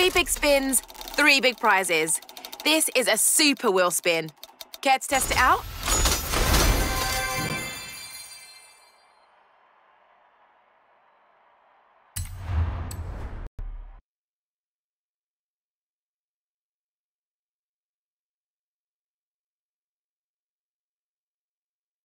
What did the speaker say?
3 big spins, 3 big prizes. This is a super wheel spin. Care to test it out?